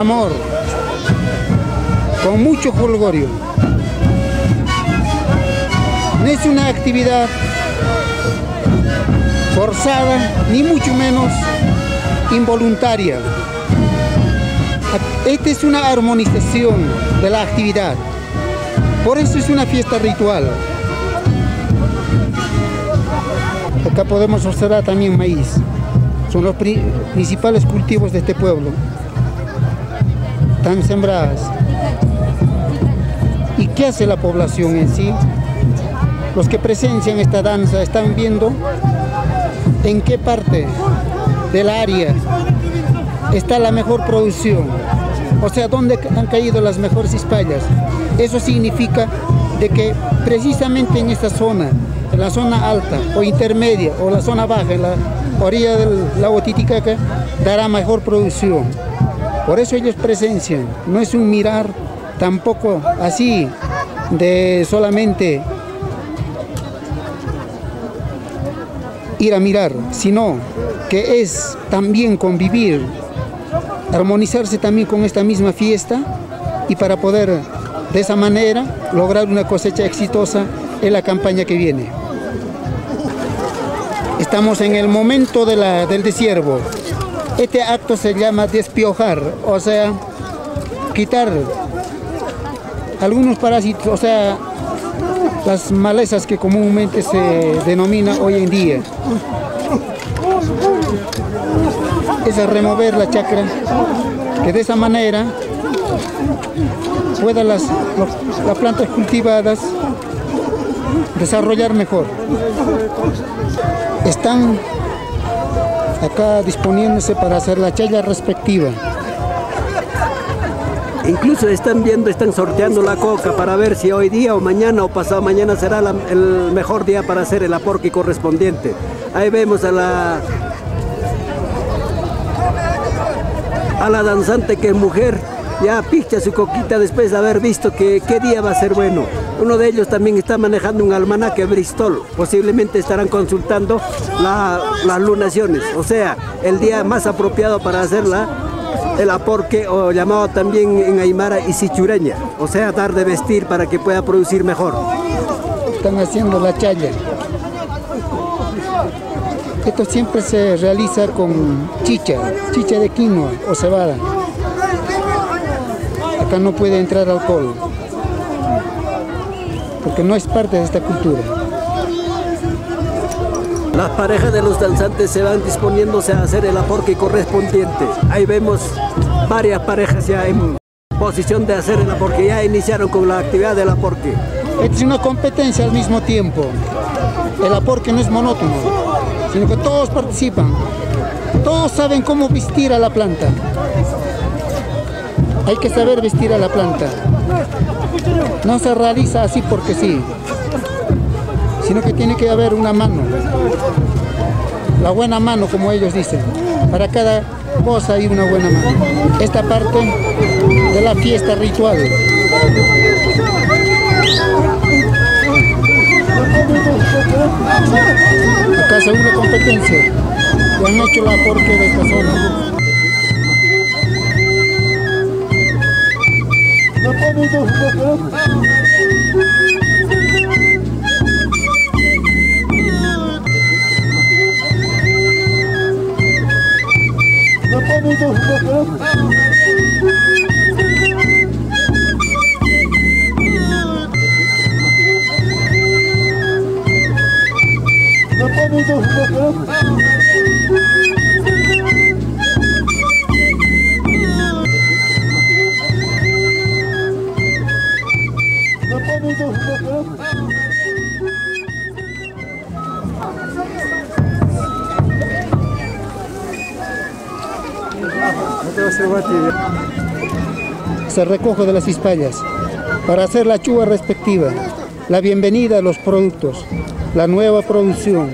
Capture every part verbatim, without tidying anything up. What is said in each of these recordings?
Amor, con mucho jolgorio. No es una actividad forzada, ni mucho menos involuntaria. Esta es una armonización de la actividad. Por eso es una fiesta ritual. Acá podemos observar también maíz. Son los pri- principales cultivos de este pueblo. Están sembradas. ¿Y qué hace la población en sí? Los que presencian esta danza están viendo en qué parte del área está la mejor producción, o sea, dónde han caído las mejores cispallas. Eso significa de que precisamente en esta zona, en la zona alta o intermedia o la zona baja, en la orilla del lago Titicaca, dará mejor producción. Por eso ellos presencian. No es un mirar tampoco así de solamente ir a mirar, sino que es también convivir, armonizarse también con esta misma fiesta, y para poder de esa manera lograr una cosecha exitosa en la campaña que viene. Estamos en el momento de la, del desiervo. Este acto se llama despiojar, o sea, quitar algunos parásitos, o sea, las malezas que comúnmente se denomina hoy en día. Es a remover la chacra, que de esa manera puedan las, los, las plantas cultivadas desarrollar mejor. Están acá disponiéndose para hacer la chaya respectiva. Incluso están viendo, están sorteando la coca para ver si hoy día o mañana o pasado mañana será la, el mejor día para hacer el aporque correspondiente. Ahí vemos a la a la danzante que es mujer, ya picha su coquita después de haber visto que qué día va a ser bueno. Uno de ellos también está manejando un almanaque Bristol, posiblemente estarán consultando la, las lunaciones, o sea, el día más apropiado para hacerla, el aporque, o llamado también en Aymara isichureña, o sea, dar de vestir para que pueda producir mejor. Están haciendo la chaya. Esto siempre se realiza con chicha, chicha de quinoa o cebada. Acá no puede entrar alcohol, porque no es parte de esta cultura. Las parejas de los danzantes se van disponiéndose a hacer el aporque correspondiente. Ahí vemos varias parejas ya en posición de hacer el aporque, ya iniciaron con la actividad del aporque. Esta es una competencia al mismo tiempo. El aporque no es monótono, sino que todos participan. Todos saben cómo vestir a la planta. Hay que saber vestir a la planta. No se realiza así porque sí, sino que tiene que haber una mano, la buena mano, como ellos dicen. Para cada cosa hay una buena mano. Esta parte de la fiesta ritual. Acá según la competencia, ya han hecho la aporque de esta zona. Se recoge de las cispallas para hacer la chuva respectiva, la bienvenida a los productos, la nueva producción.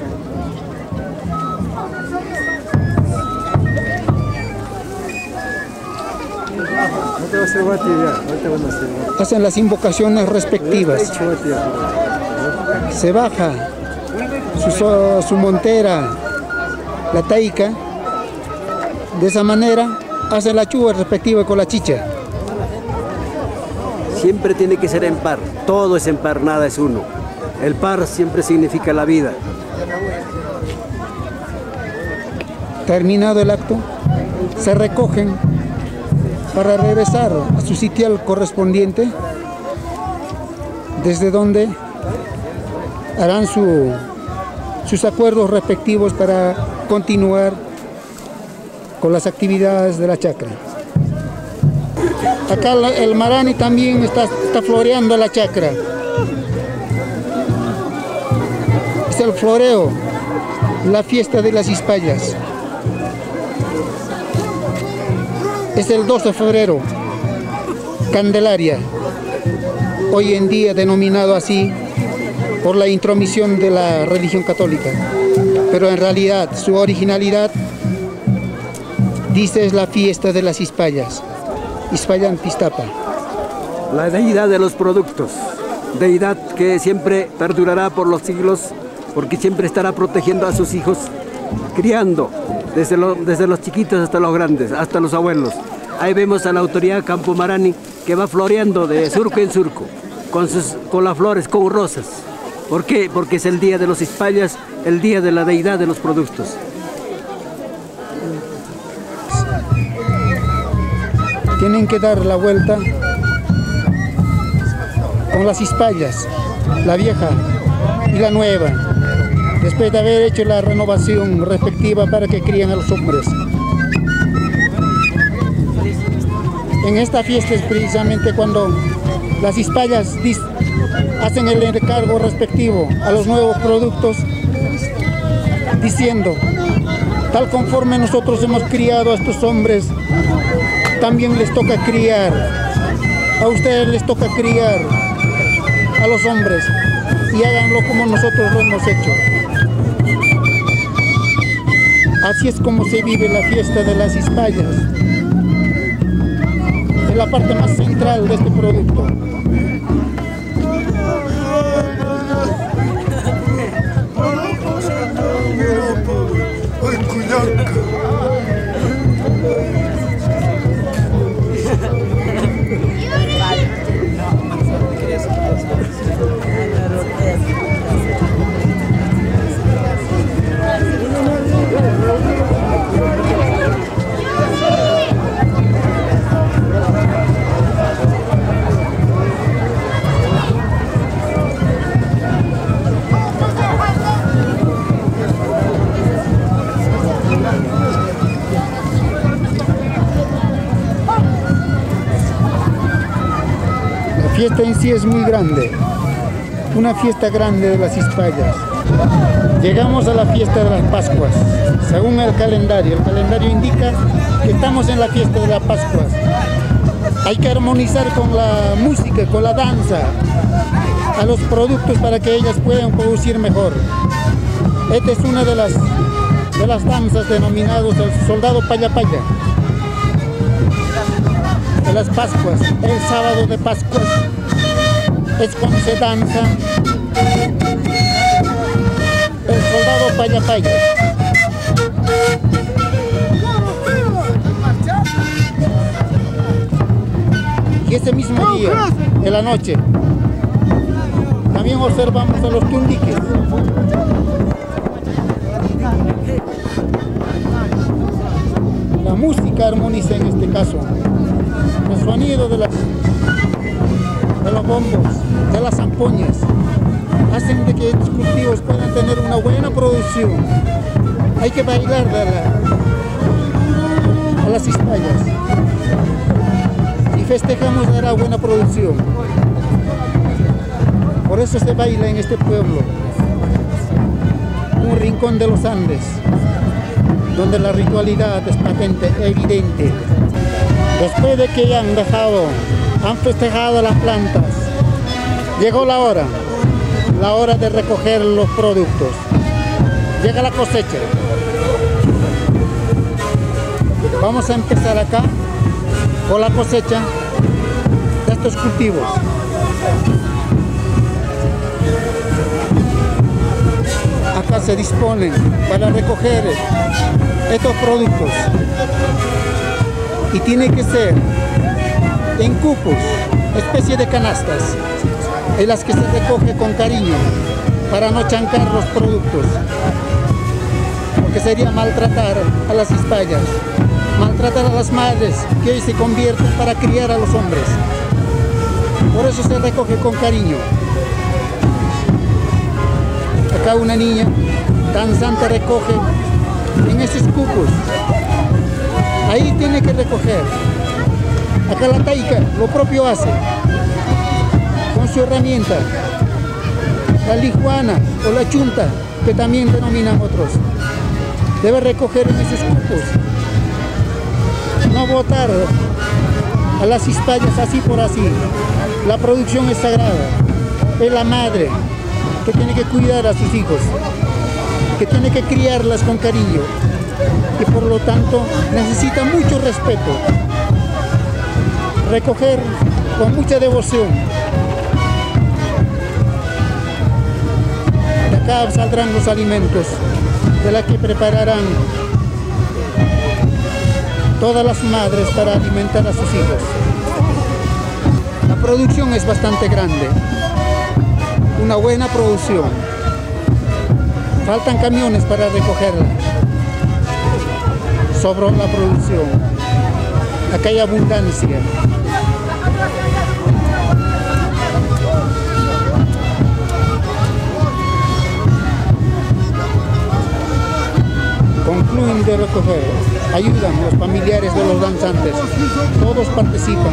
Hacen las invocaciones respectivas. Se baja su, su montera, la taica. De esa manera hacen la chuva respectiva con la chicha. Siempre tiene que ser en par, todo es en par, nada es uno. El par siempre significa la vida. Terminado el acto, se recogen para regresar a su sitial correspondiente, desde donde harán su, sus acuerdos respectivos para continuar con las actividades de la chacra. Acá el marani también está, está floreando la chacra. Es el floreo, la fiesta de las Ispayas. Es el dos de febrero, Candelaria, hoy en día denominado así por la intromisión de la religión católica. Pero en realidad su originalidad dice es la fiesta de las Ispayas, Ispayan Pistapa. La deidad de los productos, deidad que siempre perdurará por los siglos, porque siempre estará protegiendo a sus hijos, criando desde, lo, desde los chiquitos hasta los grandes, hasta los abuelos. Ahí vemos a la autoridad Campo Marani que va floreando de surco en surco, con, sus, con las flores, con rosas. ¿Por qué? Porque es el día de los Ispayas, el día de la deidad de los productos. Tienen que dar la vuelta con las Ispayas, la vieja y la nueva, después de haber hecho la renovación respectiva para que críen a los hombres. En esta fiesta es precisamente cuando las Ispayas hacen el encargo respectivo a los nuevos productos, diciendo, tal conforme nosotros hemos criado a estos hombres, también les toca criar, a ustedes les toca criar a los hombres, y háganlo como nosotros lo hemos hecho. Así es como se vive la fiesta de las Ispayas, en la parte más central de este producto. La fiesta en sí es muy grande, una fiesta grande de las Ispayas. Llegamos a la fiesta de las Pascuas, según el calendario. El calendario indica que estamos en la fiesta de las Pascuas. Hay que armonizar con la música, con la danza, a los productos para que ellas puedan producir mejor. Esta es una de las, de las danzas denominadas el soldado paya paya. De las Pascuas, el sábado de Pascuas, es cuando se danza el soldado paya paya. Y ese mismo día, en la noche, también observamos a los tundiques. La música armoniza en este caso. El sonido de, las, de los bombos, de las zampoñas, hacen de que estos cultivos puedan tener una buena producción. Hay que bailar de la, a las Ispayas. Y festejamos de la buena producción. Por eso se baila en este pueblo, un rincón de los Andes, donde la ritualidad es patente, evidente. Después de que ya han dejado, han festejado las plantas, llegó la hora, la hora de recoger los productos. Llega la cosecha. Vamos a empezar acá con la cosecha de estos cultivos. Acá se disponen para recoger estos productos. y tiene que ser en cupos, especie de canastas, en las que se recoge con cariño para no chancar los productos, porque sería maltratar a las ispayas, maltratar a las madres que hoy se convierten para criar a los hombres. Por eso se recoge con cariño. Acá una niña danzante recoge en esos cupos. Ahí tiene que recoger. Acá la taica lo propio hace con su herramienta, la lijuana o la chunta, que también denominan otros. Debe recoger en esos cupos, no botar a las ispayas así por así. La producción es sagrada, es la madre que tiene que cuidar a sus hijos, que tiene que criarlas con cariño y por lo tanto necesita mucho respeto. Recoger con mucha devoción. De acá saldrán los alimentos de la que prepararán todas las madres para alimentar a sus hijos. La producción es bastante grande, una buena producción. Faltan camiones para recogerla. Sobró la producción. Acá hay abundancia. Concluyen de recoger, ayudan los familiares de los danzantes, todos participan.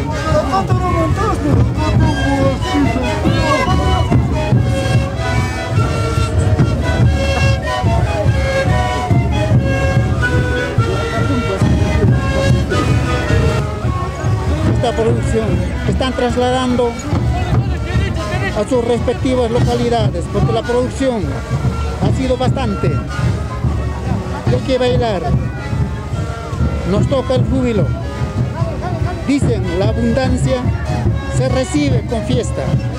Esta producción están trasladando a sus respectivas localidades porque la producción ha sido bastante. Hay que bailar, nos toca el júbilo. Dicen, la abundancia se recibe con fiesta.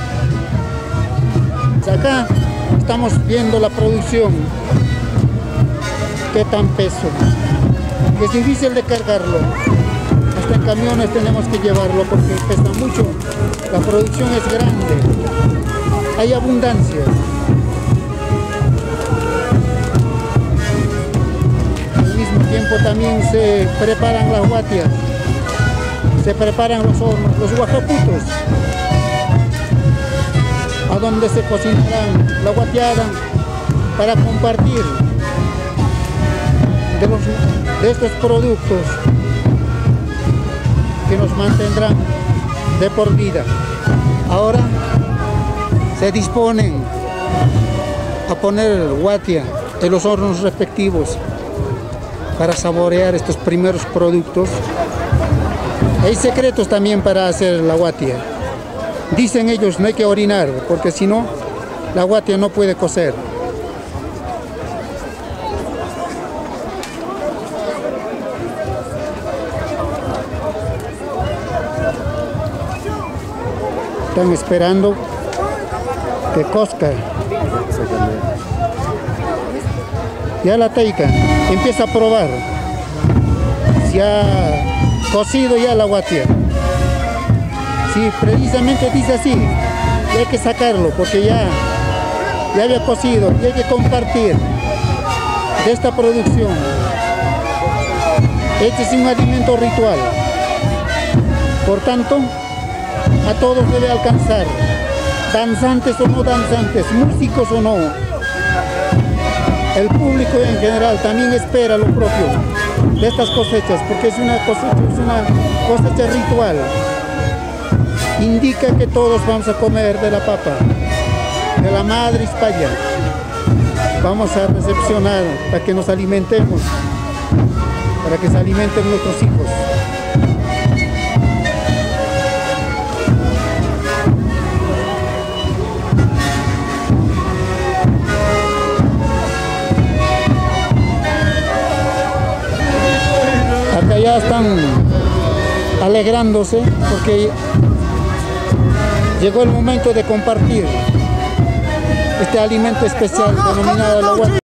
Acá estamos viendo la producción, qué tan peso, es difícil de cargarlo. Hasta en camiones tenemos que llevarlo porque pesa mucho. La producción es grande, hay abundancia. Tiempo también se preparan las guatias, se preparan los hornos, los guajaputos, a donde se cocinarán la guatiada para compartir de, los, de estos productos que nos mantendrán de por vida. Ahora se disponen a poner guatia en los hornos respectivos para saborear estos primeros productos. Hay secretos también para hacer la guatia. Dicen ellos, no hay que orinar, porque si no, la guatia no puede cocer. Están esperando que cozca. Ya la taica empieza a probar si ha cocido ya la guatia. Sí, precisamente dice así, y hay que sacarlo porque ya, ya había cocido y hay que compartir de esta producción. Este es un alimento ritual, por tanto a todos debe alcanzar, danzantes o no danzantes, músicos o no. El público en general también espera lo propio de estas cosechas, porque es una cosecha, es una cosecha ritual. Indica que todos vamos a comer de la papa, de la madre ispaya. Vamos a recepcionar para que nos alimentemos, para que se alimenten nuestros hijos. Acá ya están alegrándose porque llegó el momento de compartir este alimento especial denominado la guatia.